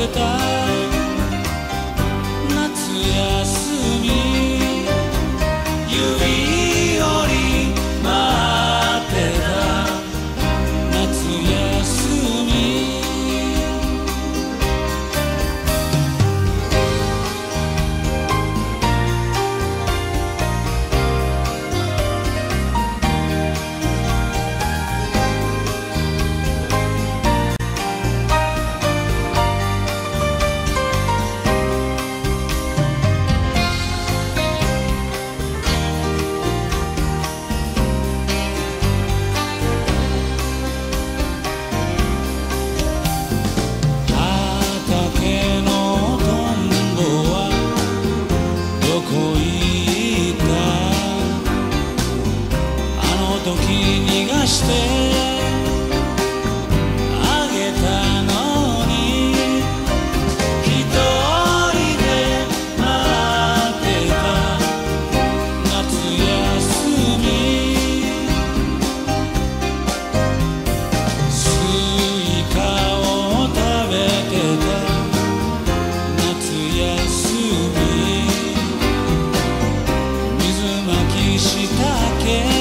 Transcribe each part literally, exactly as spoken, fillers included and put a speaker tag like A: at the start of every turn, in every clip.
A: た夏休み指折り待ってた夏休み時逃がしてあげたのに一人で待ってた夏休みスイカを食べてた夏休み水まきしたけ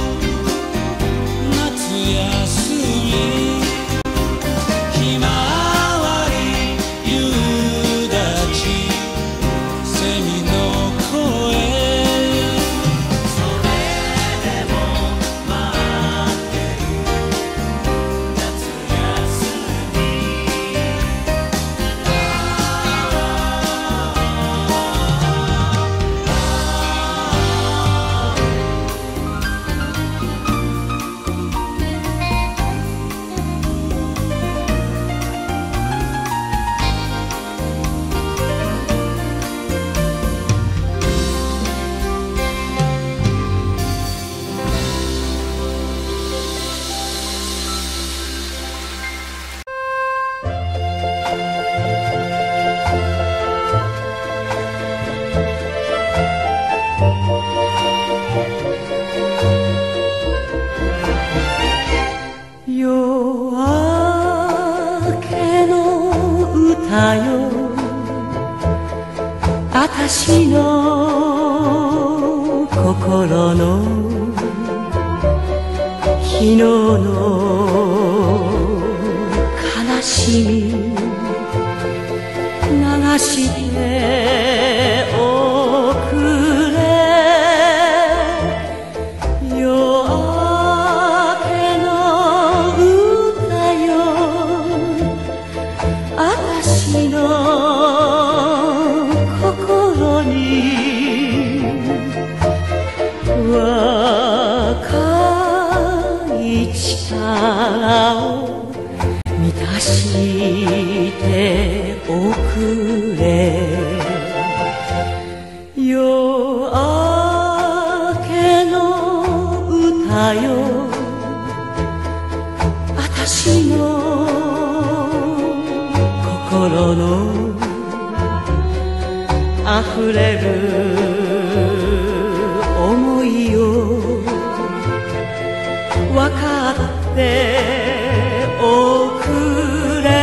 A: あたしの心の昨日の悲しみ流しておくれ夜明けの歌よあたしの心に若い力を満たしておくれ夜明けの歌よあたしの心の溢れる想いを分かっておくれ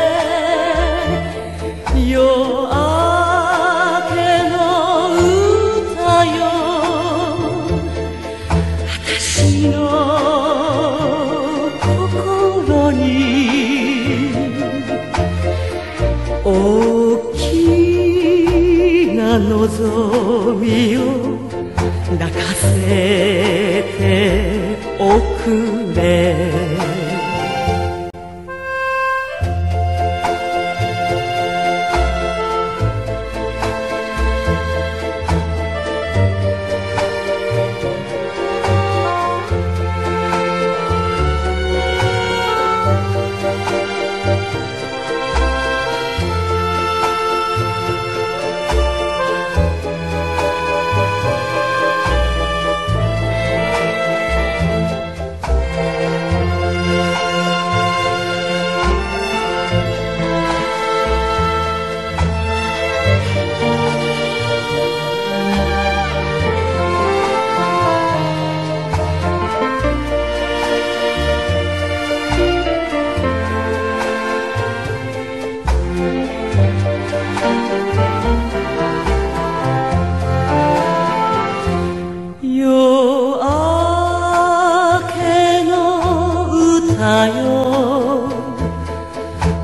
A: 夜明けの歌よ私の心に大きな望みを抱かせておくれ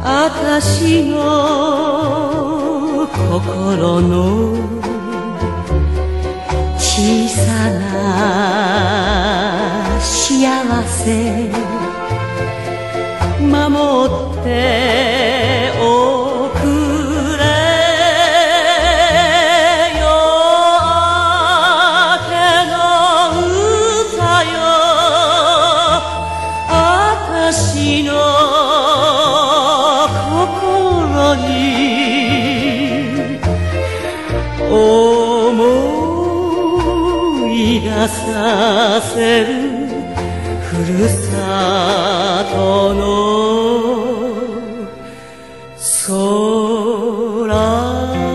A: 私の心の小さな幸せ守っておくれ夜明けの歌よ私の心に思い出させるふるさとの空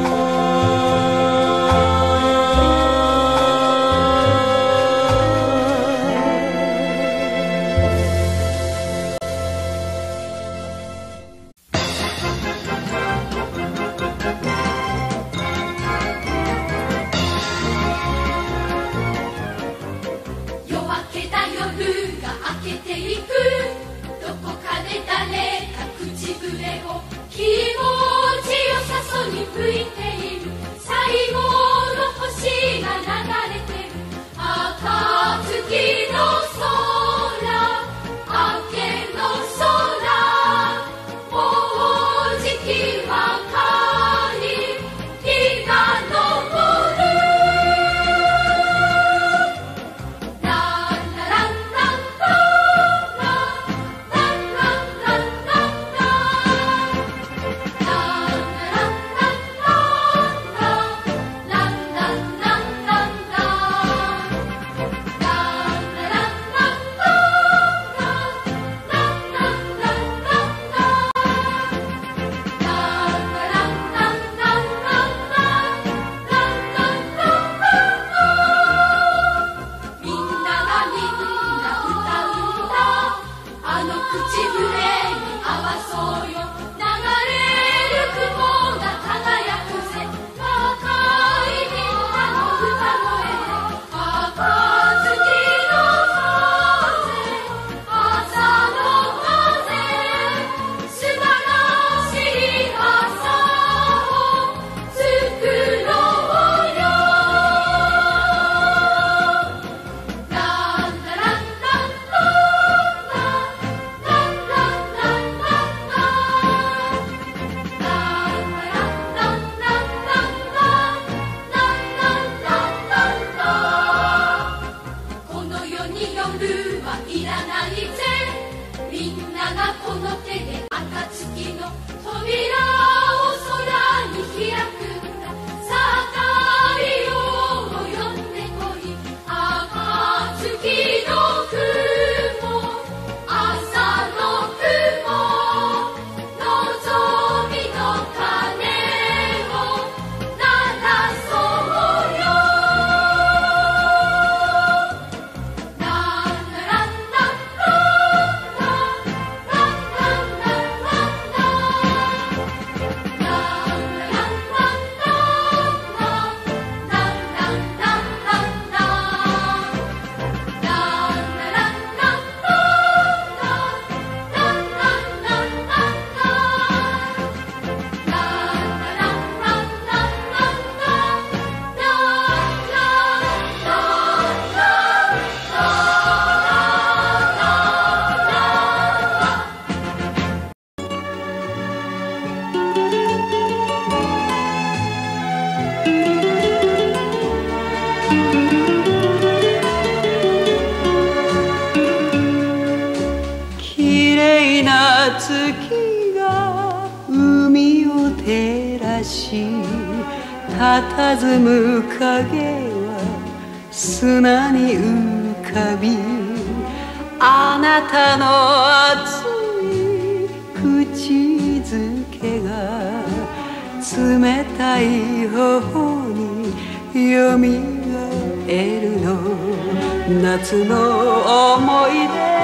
B: 月が海を照らし佇む影は砂に浮かびあなたの熱い口づけが冷たい頬によみがえるの夏の思い出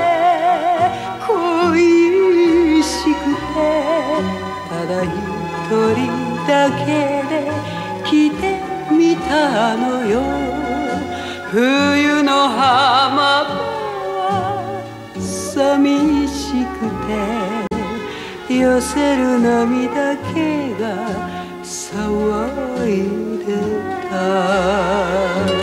B: 恋しくてただ一人だけで来てみたのよ冬の浜辺は寂しくて寄せる涙気が騒いでた。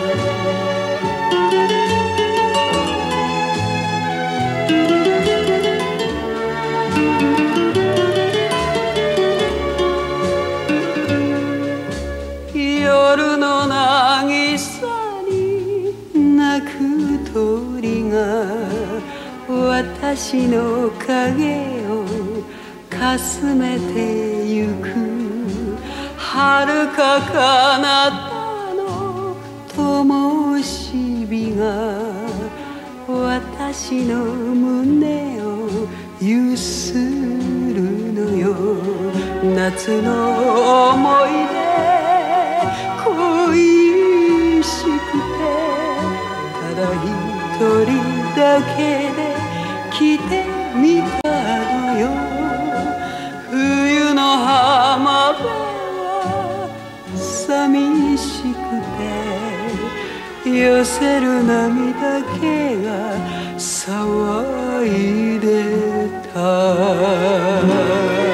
B: 夜の渚に鳴く鳥が私の影をかすめてゆく。遥か彼方の灯火が私の胸をゆするのよ。夏の思い出恋しくてただ一人だけで来てみたのよ。冬の浜辺は寂しくて寄せる涙気が騒いでた。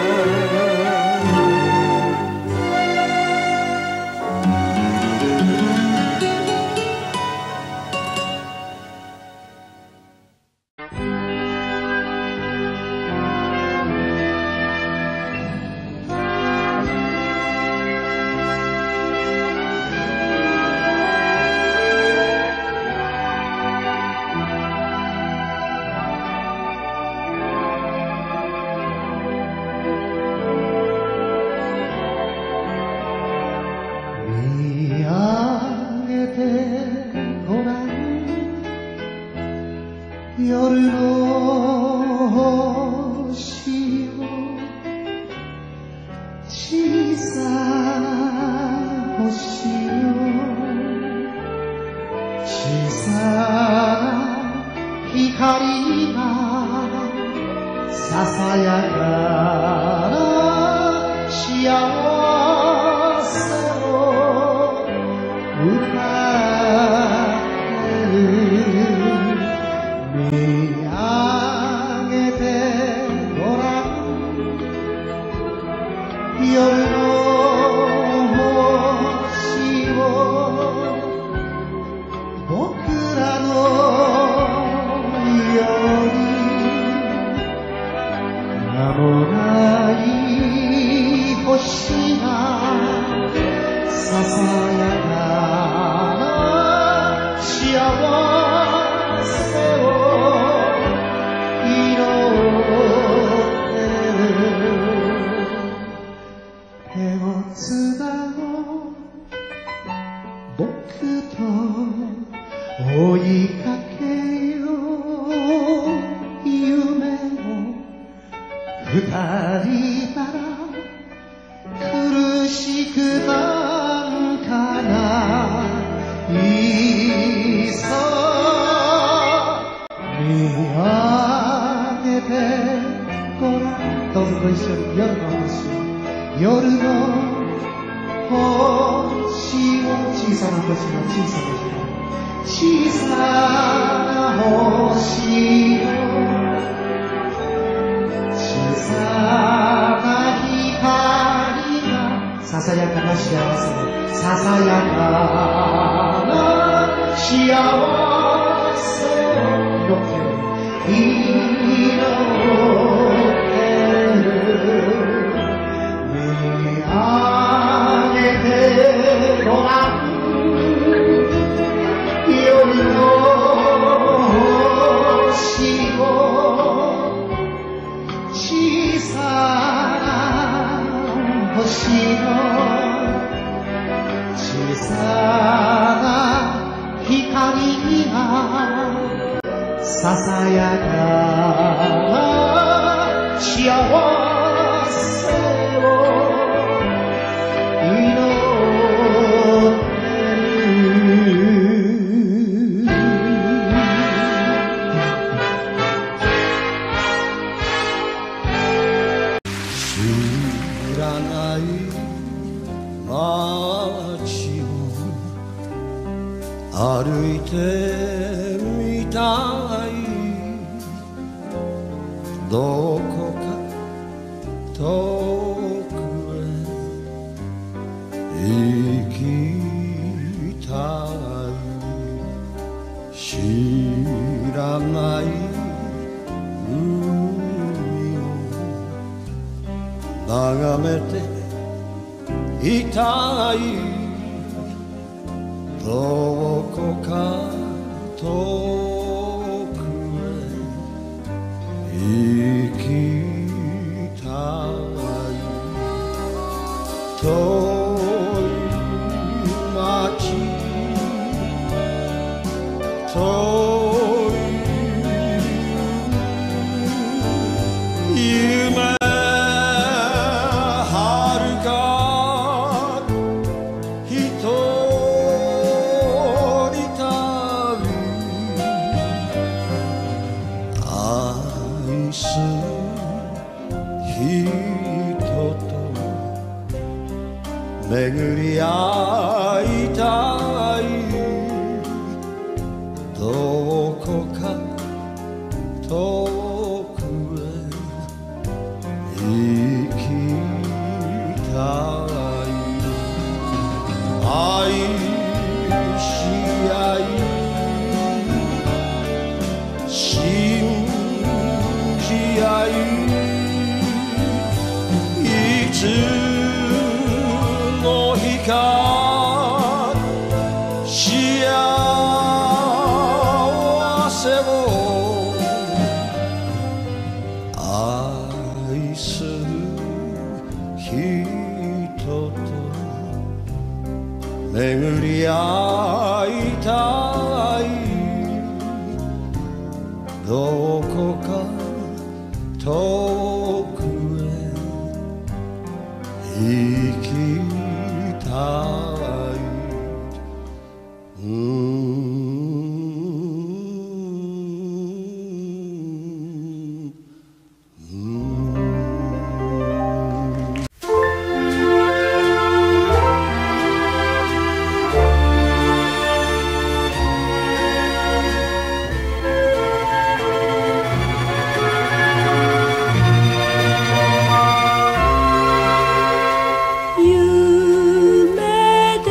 A: 歩いてみたいどこか
C: 遠くへ行きたい知らない海を眺めていたいどこか遠くへ行きたい遠い街遠い夢遥か一人旅愛する人と巡り合いたいどこか遠くへ行きたい愛し合い信じ合いいつの日か幸せを愛する人と巡り合いたいどこか遠くへ行きたい
B: 夢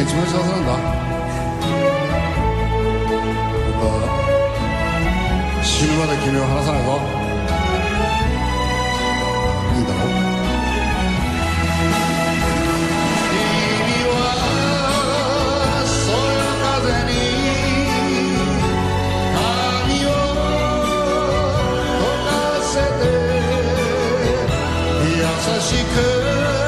C: が一番幸せなんだ。僕は死ぬまで君を離さないぞ。いいだろう。君はそよ風に髪を溶かせて優しく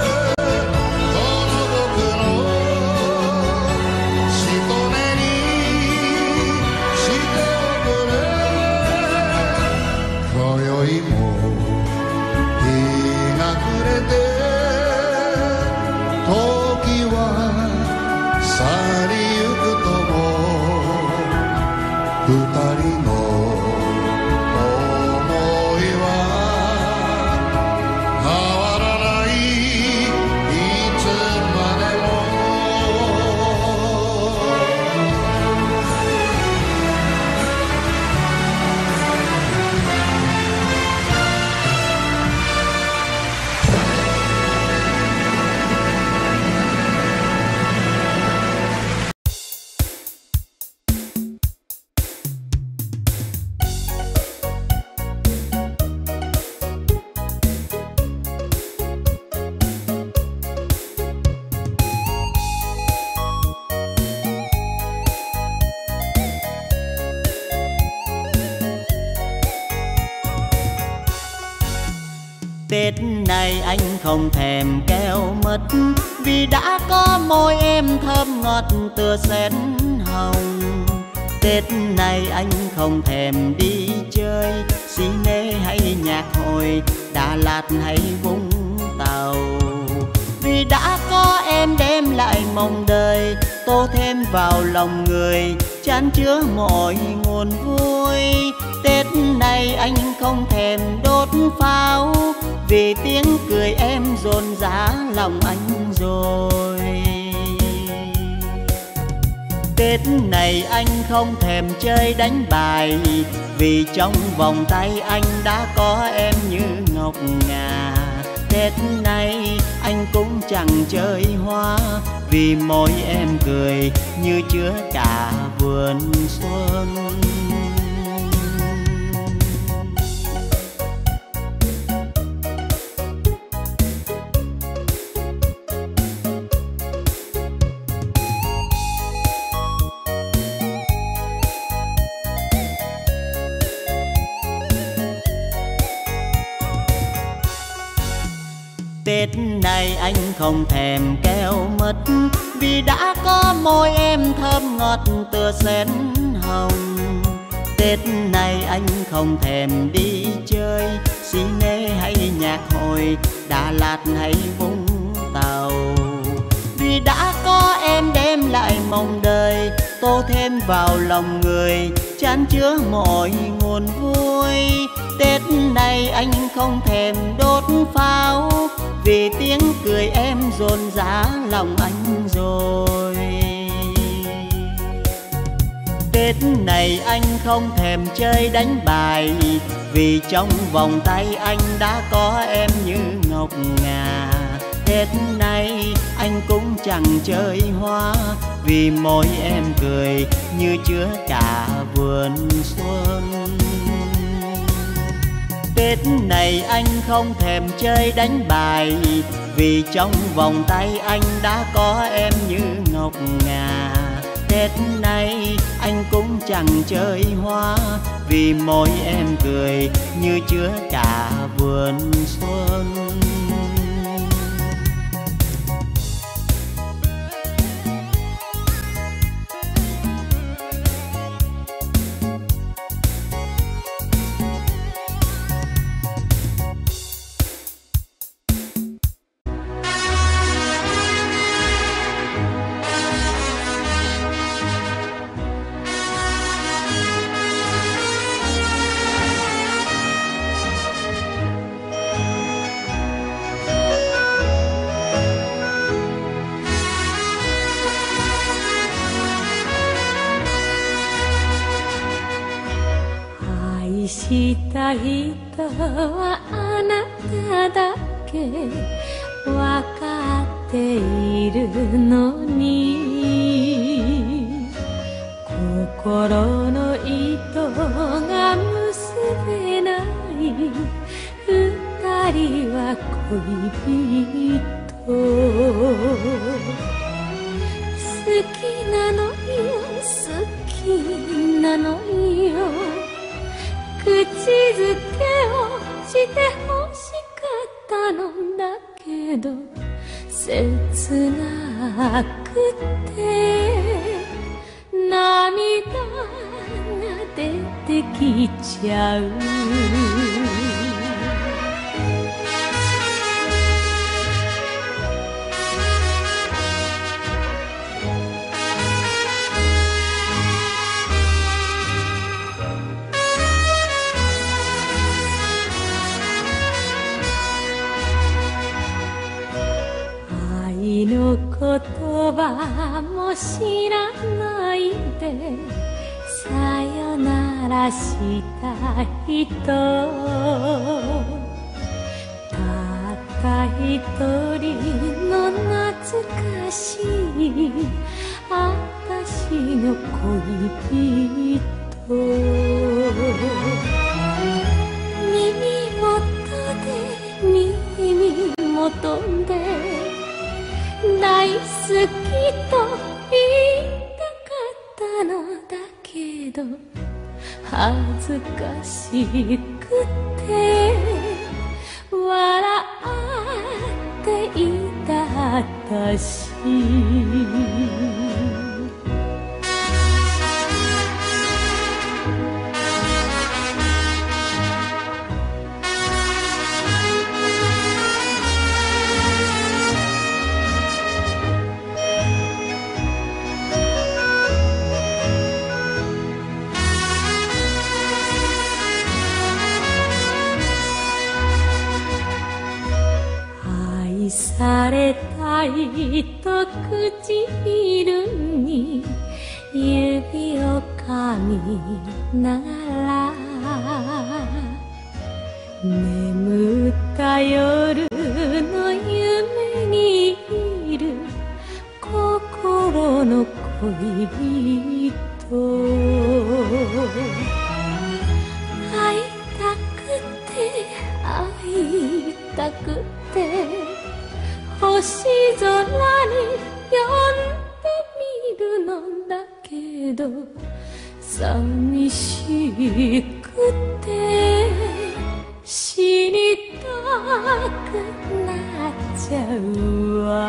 D: Tết này anh không thèm keo mứt vì đã có môi em thơm ngọt tựa sen hồng. Tết này anh không thèm đi chơi xí nê hay nhạc hội, Đà Lạt hay Vũng Tàu, vì đã có em đem lại mong đời, tô thêm vào lòng người chan chứa mọi nguồn vui. Tết này anh không thèm đốt pháo vì tiếng cười em dồn dã lòng anh rồi. Tết này anh không thèm chơi đánh bài vì trong vòng tay anh đã có em như ngọc ngà. Tết này anh cũng chẳng chơi hoa vì môi em cười như chứa cả vườn xuân. Tết này anh không thèm keo mứt vì đã có môi em thơm ngọt tựa sen hồng. Tết này anh không thèm đi chơi xí nê hay nhạc hội, Đà Lạt hay Vũng Tàu, vì đã có em đem lại mong đời, tô thêm vào lòng người chan chứa mọi nguồn vui. Tết này anh không thèm đốt pháo vì tiếng cười em dồn dã lòng anh rồi. Tết này anh không thèm chơi đánh bài vì trong vòng tay anh đã có em như ngọc ngà. Tết này anh cũng chẳng chơi hoa vì môi em cười như chứa cả vườn xuân. Tết này anh không thèm chơi đánh bài vì trong vòng tay anh đã có em như ngọc ngà. Tết này anh cũng chẳng chơi hoa vì môi em cười như chứa cả vườn xuân.
E: 愛した人はあなただけわかっているのに心の糸が結べない二人は恋人。好きなのよ好きなのよ、口づけをして欲しかったのだけど切なくて涙が出てきちゃう。愛の言葉も知らないでさよならした人、たった一人の懐かしい私の恋人。耳元で耳元で大好きと言いたかったのだけど恥ずかしくて笑っていた私。愛されたいと唇に指を噛みながら眠った夜の夢にいる心の恋人。会いたくて会いたくて星空に呼んでみるのだけど寂しくて死にたくなっちゃうわ。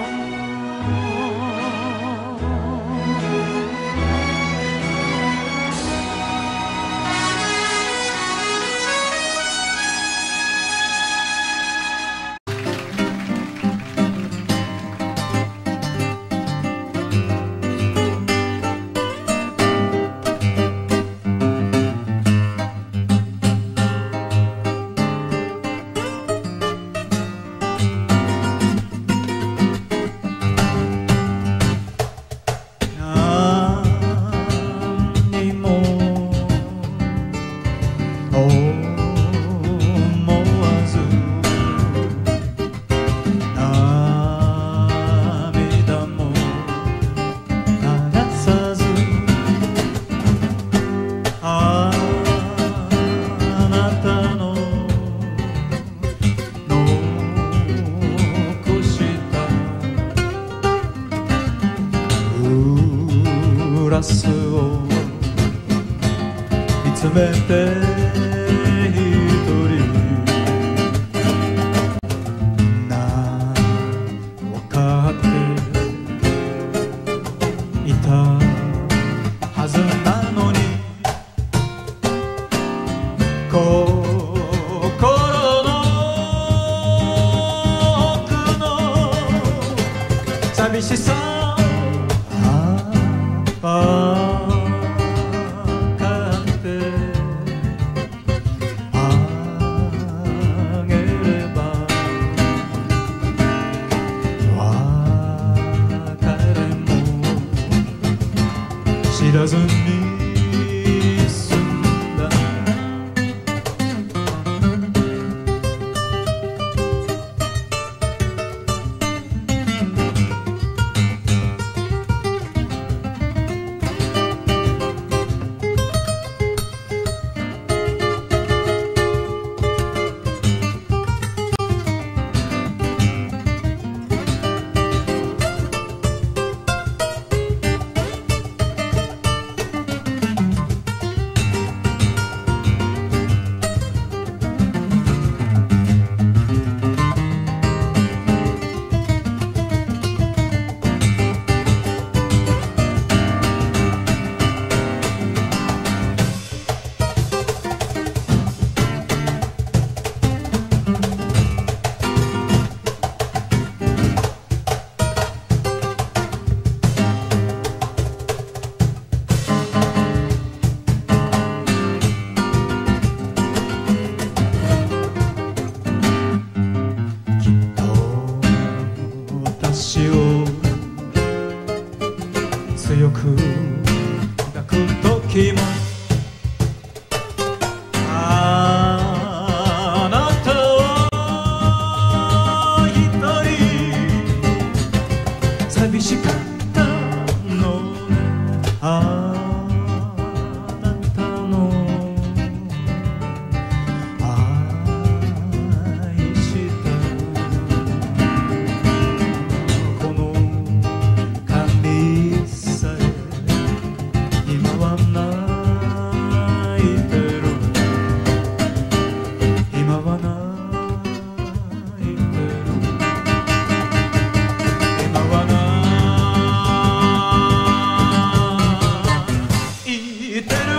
A: 時もあなたは一人寂しかったのあなたの愛したこの髪さえ今は泣いてる今は泣いてる今は泣いてる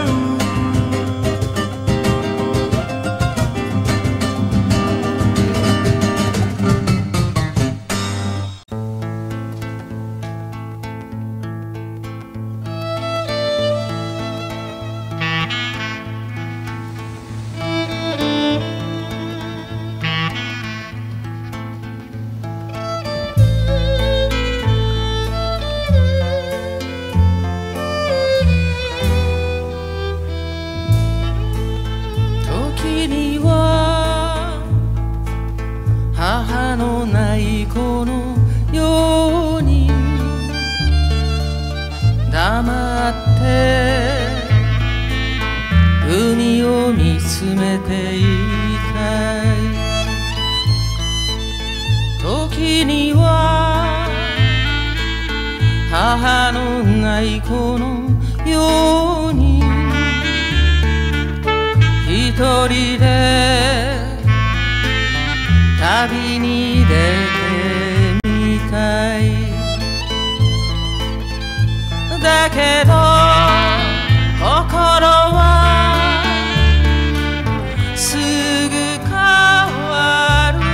F: 時には母のない子のように黙って海を見つめていたい時には母のない子のように一人で旅に出てみたいだけど心はすぐ変わる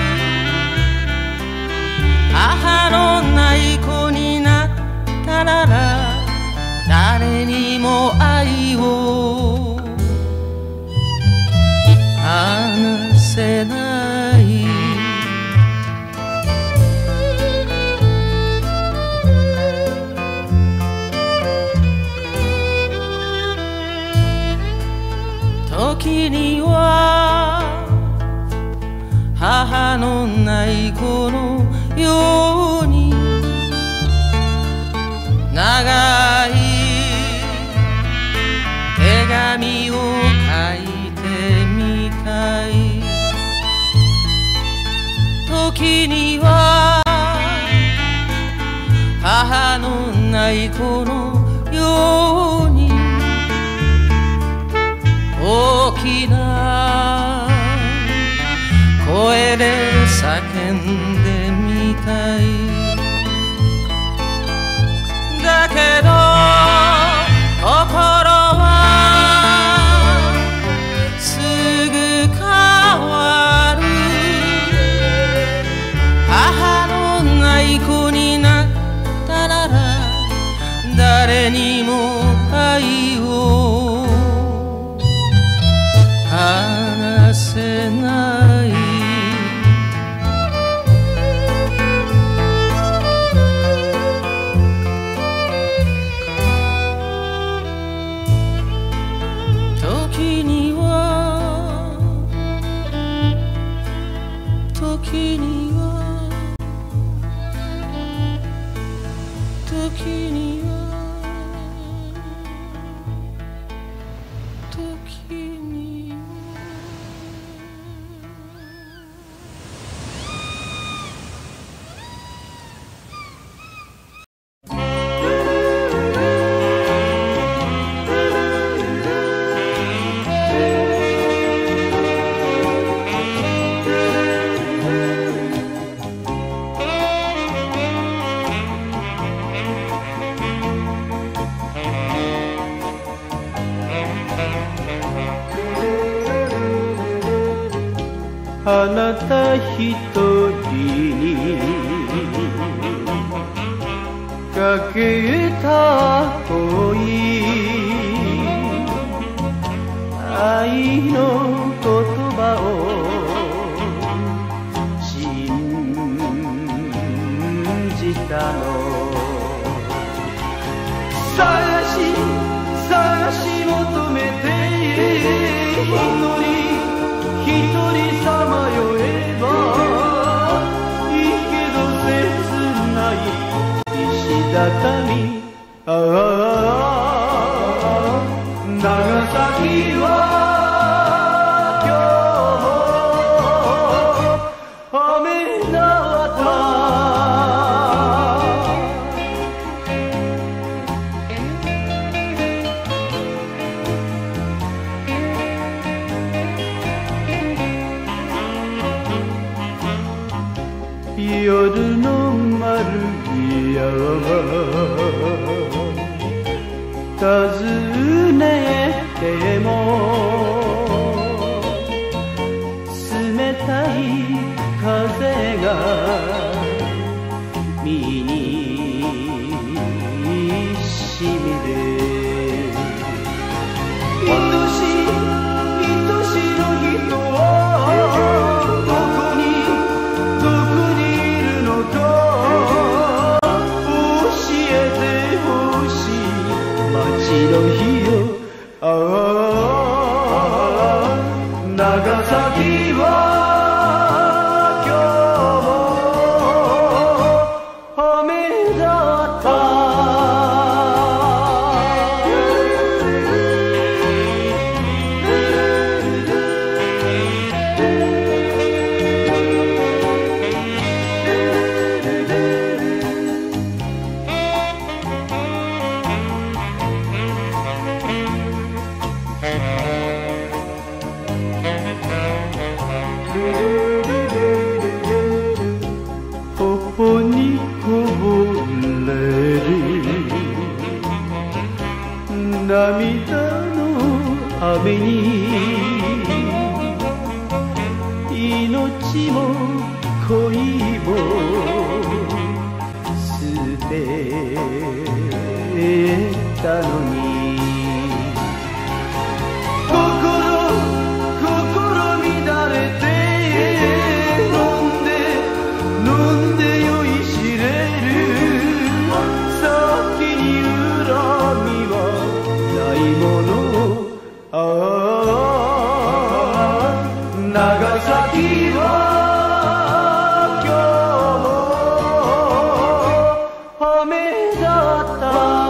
F: 母のない子になったなら誰にも愛を話せない時には母のない子のように長い手紙を書いてみたい時には母のない子のように大きな声で叫んでみたいだけど心はすぐ変わる母のない子になったなら誰にも愛を話せない時には時には時には時には
G: あなた一人にかけた恋愛の言葉を信じたの探し探しも畳ああ長崎は今日も雨だった夜の丸屋尋ねても冷たい風が身にしみる愛しい愛しの人はどこにどこにいるのか教えてほしい街の日よああ長崎は涙の雨に命も恋も捨てたのに心心乱れて飲んで飲んで酔いしれる先に恨みないものああ長崎は今日も雨だった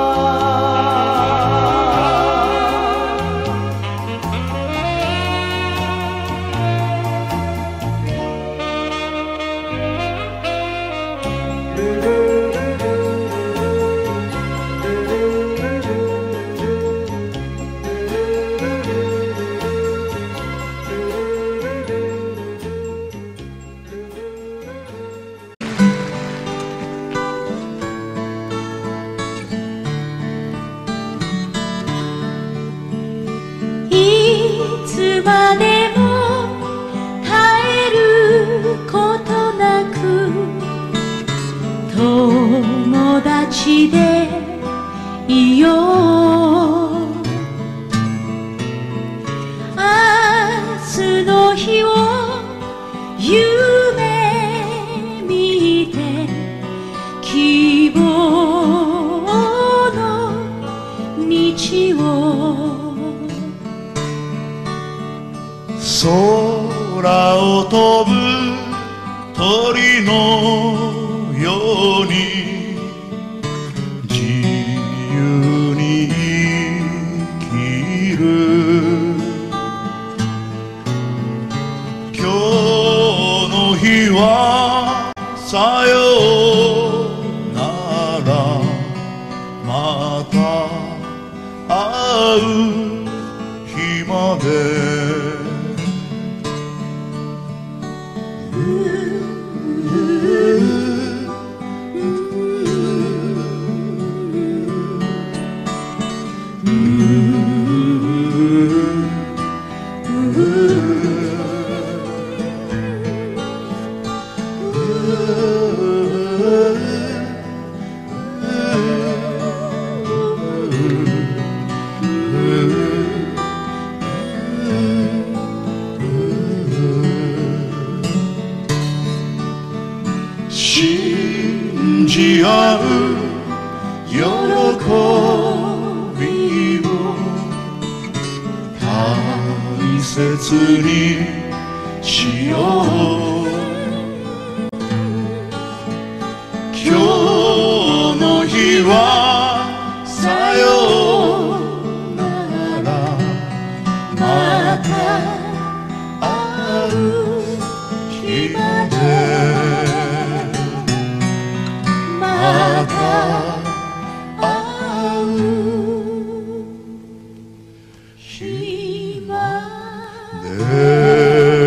E: いつまでも絶えることなく友達でいよう明日の日を夢見て希望の道を
H: 空を飛ぶ鳥のように自由に生きる今日の日はさよならまた会う日まで信じ合う喜びを大切にしよう今日の日はさようならまた会う日までまた会う日まで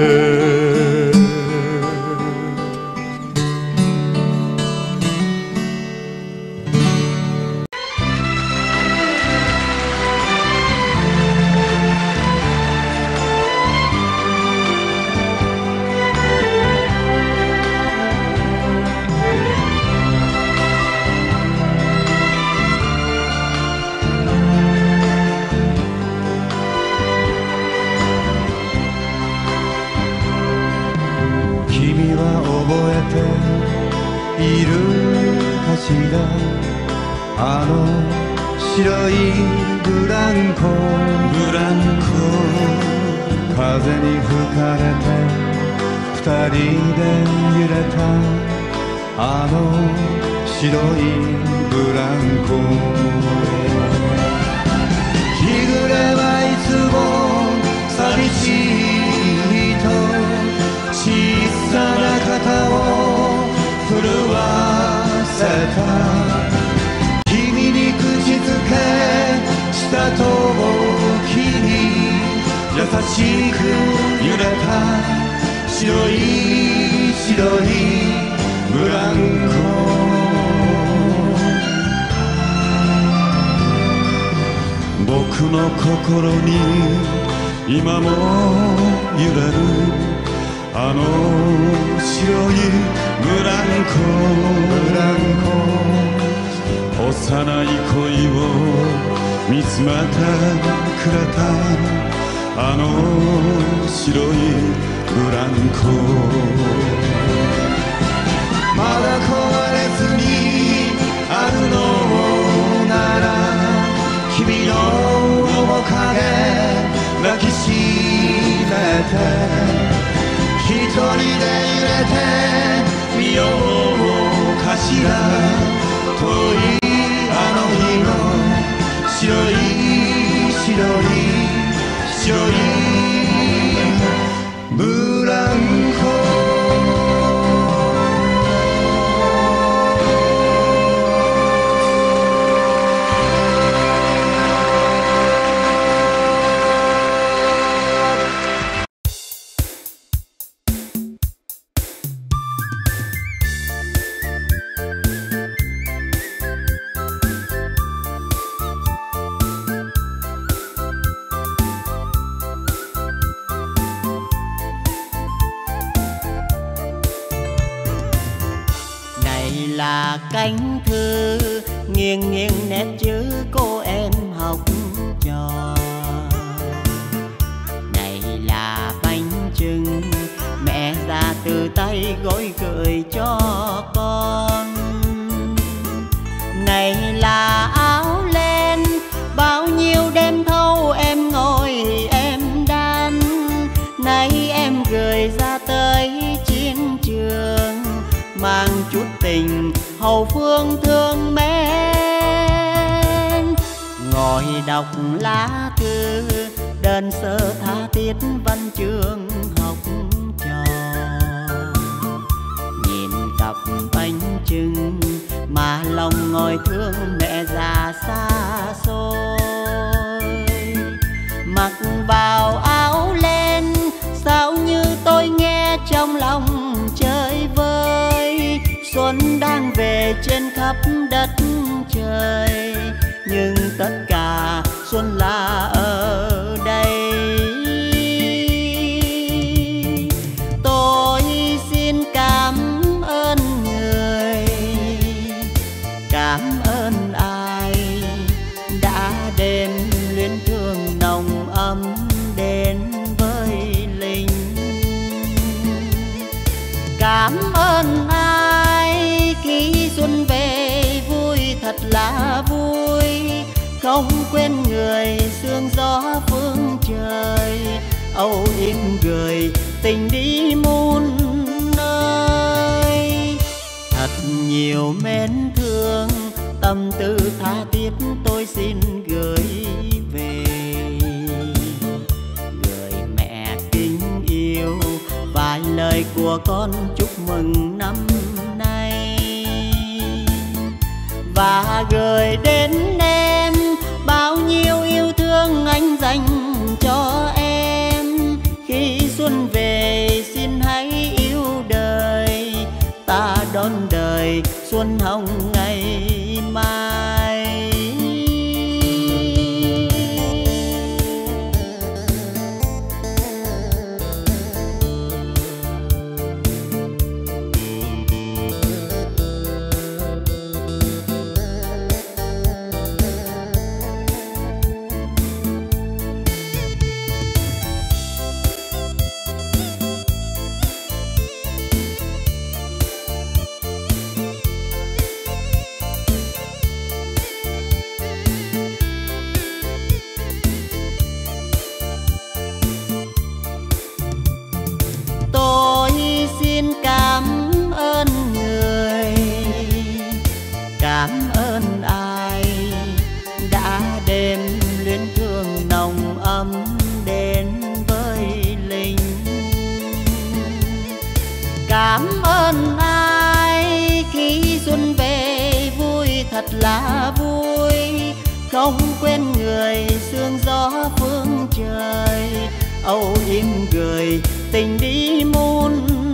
I: いるかしらあの白いブランコブランコ風に吹かれて二人で揺れたあの白いブランコ日暮れはいつも寂しいと小さな肩を震わせた君に口づけした時に優しく揺れた白い白いブランコ僕の心に今も揺れるあの白いブランコブランコ幼い恋を見つめてくれたあの白いブランコまだ壊れずにあるのなら君の面影抱きしめて一人で揺れてみようかしら遠いあの日の白い白い白いブランコ
D: là cánh thư nghiêng nghiêng nét chữ cô em học trò này là bánh chưng mẹ ra từ tay gói gửi cho con này là áo len bao nhiêu đêm thâu em ngồi em đan nay em gửi ra tới chiến trường mang chút tình hậu phương thương mến ngồi đọc lá thư đơn sơ tha thiết văn chương học trò nhìn cặp bánh chưng mà lòng ngồi thương mẹ già xa xôi mặc vào áo len sao như tôi nghe trong lòng chơi vơi xuân đang về trên khắp đất trời nhưng tất cả xuân là ở đây tôi xin cảm ơn người cảm ơn ai đã đêm luyến thương nồng ấm đến với linh cảm ơn ai khi xuân về vui thật là vui không quên người sương gió phương trời âu yếm gửi tình đi muôn nơi thật nhiều mến thương tâm tâm tư tha thiết tôi xin gửi về. Người mẹ kính yêu, vài lời của con chúc mừng năm nay, và gửi đến em bao nhiêu yêu thương anh dành cho em. Khi xuân về xin hãy yêu đời, ta đón đời xuân hồng ngày mai. Cảm ơn người, cảm ơn ai đã đêm luyến thương nồng ấm đến với linh. Cảm ơn ai khi xuân về vui thật là vui, không quên người sương gió phương trời. Âu yếm người tình đi muôn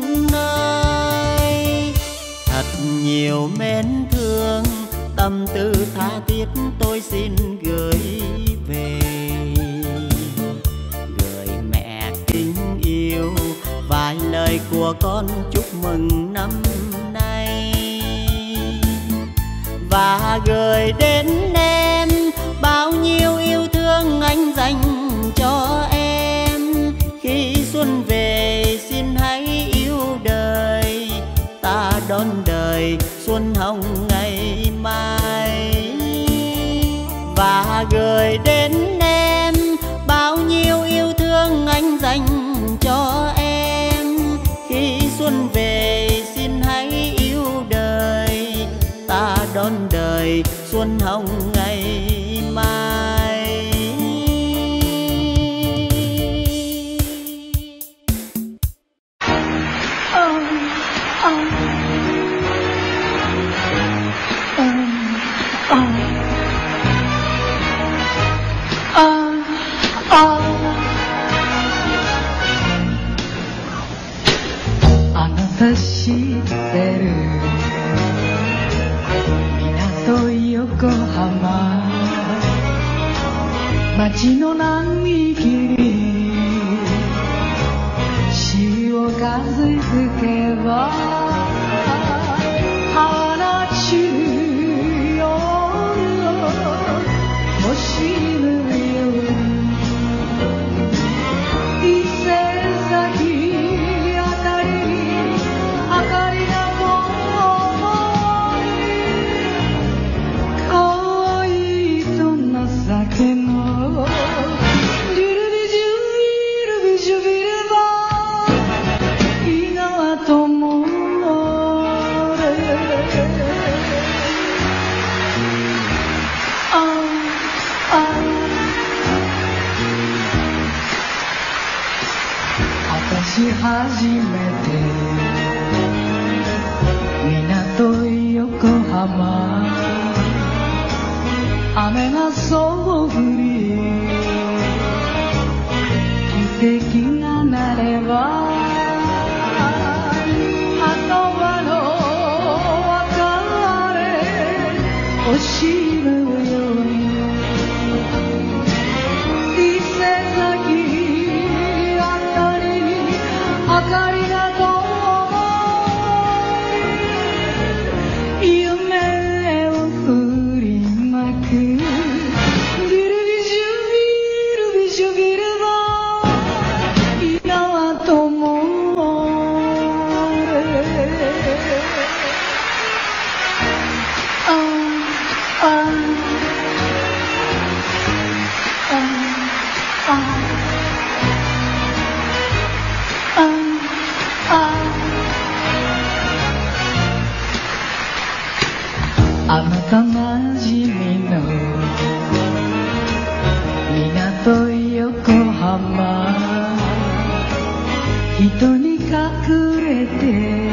D: nơi, thật nhiều mến thương tâm tư tha thiết tôi xin gửi về. Người mẹ kính yêu, vài lời của con chúc mừng năm nay, và gửi đến em bao nhiêu yêu thương anh dành cho em. Khi xuân về xin hãy yêu đời, ta đón đời xuân hồng ngày mai. Và gửi đến em bao nhiêu yêu thương anh dành cho em. Khi xuân về xin hãy yêu đời, ta đón đời xuân hồng ngày mai.
B: 「知ってる港横浜」「街の並木に潮風吹けば」「花中よ星のように」「伊勢崎あたり明かりが灯り」「可愛いと情けのジュルビジュビルビジュビルバ井川友れ」「ああ私初めて港横浜」「雨がそう降り」「汽笛が鳴れば」「後場の別れ惜しむように」「伊勢崎あたりに明かりが灯り」夢を振りまくビルビジュビルビジュビルバ井川友れあああああああなたが浜人に隠れて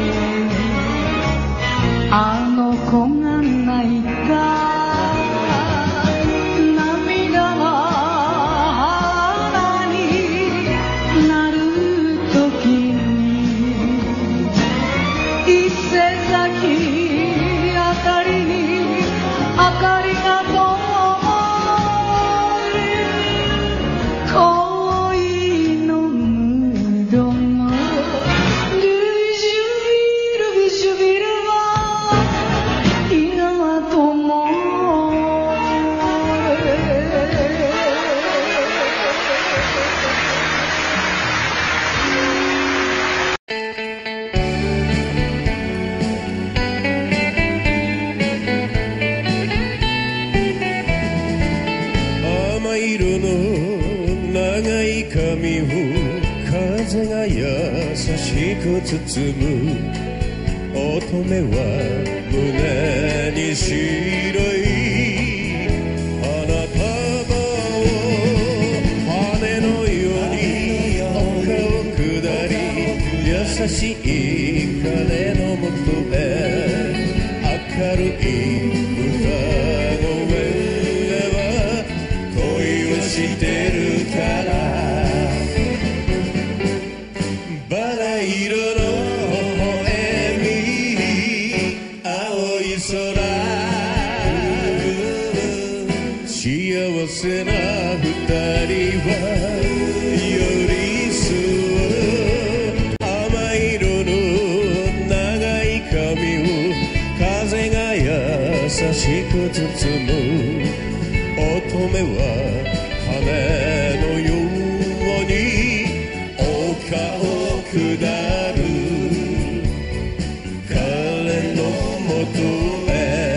B: あの子が泣いた涙が花になる時に伊勢崎あたりに明かりが灯る恋のムードのルージュビルビジュビルは稲はとも
H: 髪を風が優しく包む乙女は胸に白い花束を羽のように丘を下り優しい彼のもとへ明るい歌声は恋をしてるから幸せな二人は寄り添う甘色の長い髪を風が優しく包む乙女は羽のように丘を下る彼のもとへ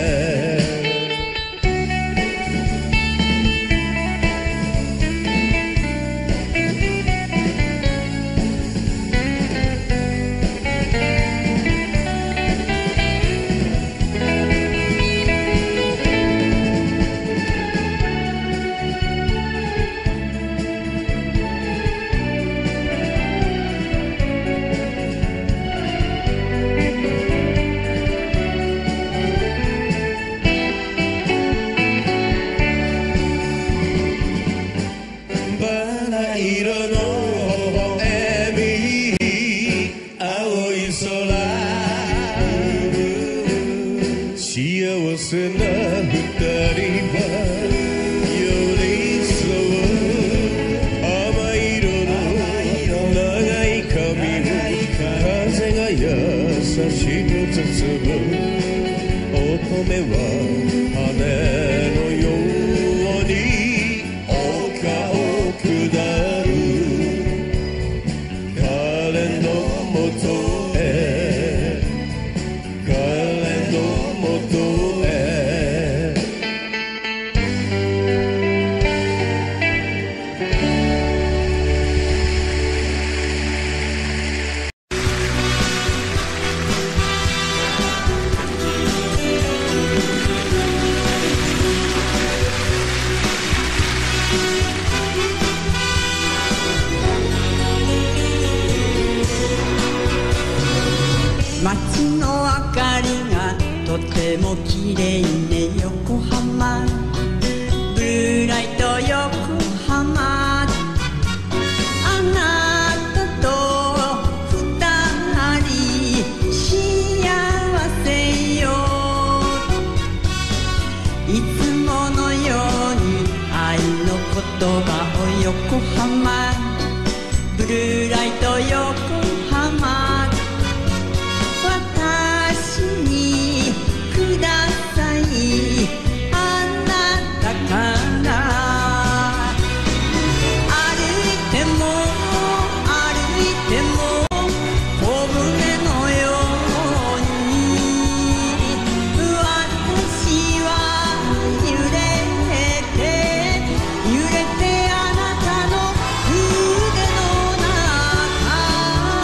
H: 幸せな二人は寄り添う甘色の長い髪を風が優しく包む乙女は羽のように丘を下る彼のもとへ
B: 街の明かりがとても綺麗ね横浜ブルーライト横浜あなたと二人幸せよいつものように愛の言葉を横浜ブルーライト横浜
J: 揺れてあなたの腕の中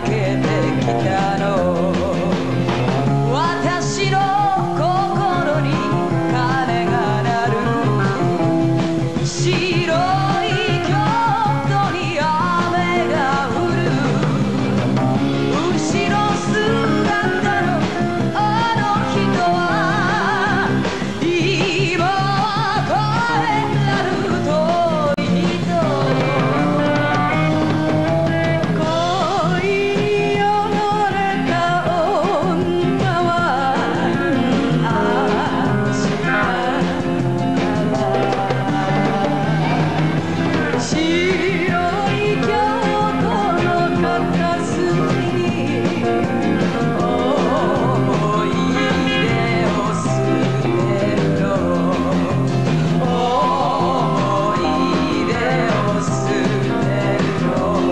B: けてきたの私の心に鐘が鳴る白い京都に雨が降る後ろ姿のあの人は今は帰らぬと恋に汚れた女はあちら白い京都の片隅に思い出を捨てるの思い出を捨てるの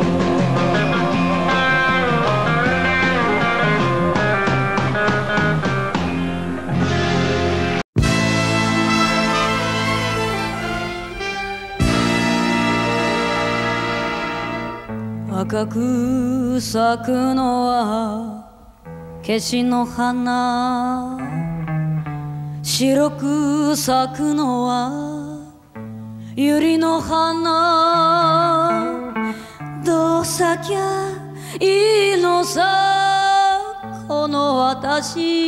B: 赤く咲くのはケシの花白く咲くのは百合の花どう咲きゃいいのさこの私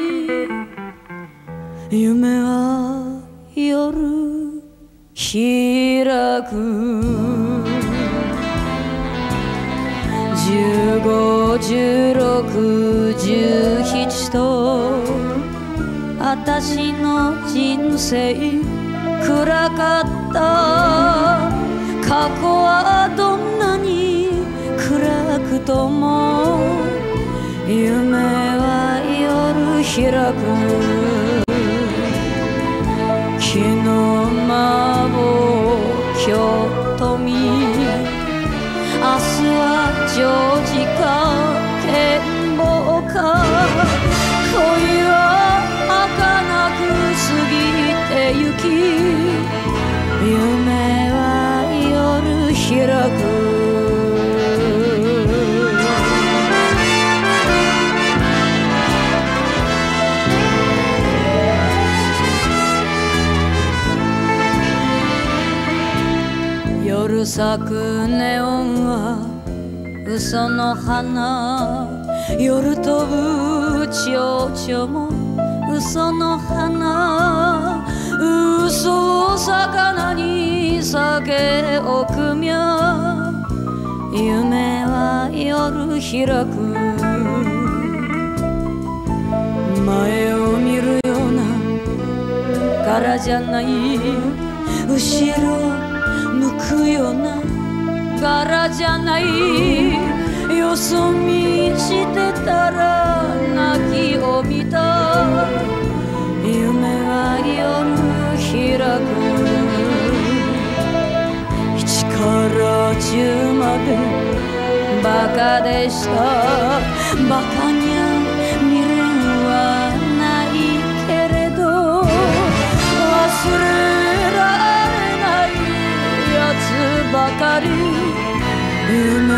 B: 夢は夜開く十五、十六、十七と私の人生暗かった過去はどんなに暗くとも夢は夜開く昨日まぼ今日とみ明日はジョージか剣謀か恋は儚く過ぎてゆき夢は夜開く夜咲くネオンは嘘の花夜飛ぶ蝶々も嘘の花嘘を魚に酒を汲みゃ夢は夜開く前を見るような柄じゃない後ろ向くような柄じゃないよそ見してたら泣きを見た夢は夜開く一から十までバカでしたバカにゃ未練はないけれど忘れられないやつばかり夢